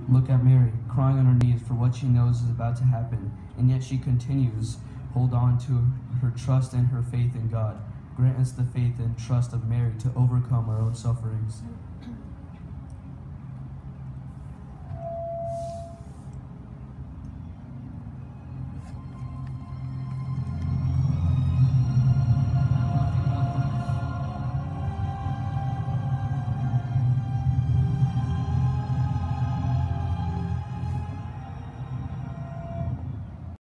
Look at Mary, crying on her knees for what she knows is about to happen, and yet she continues, hold on to her trust and her faith in God. Grant us the faith and trust of Mary to overcome our own sufferings.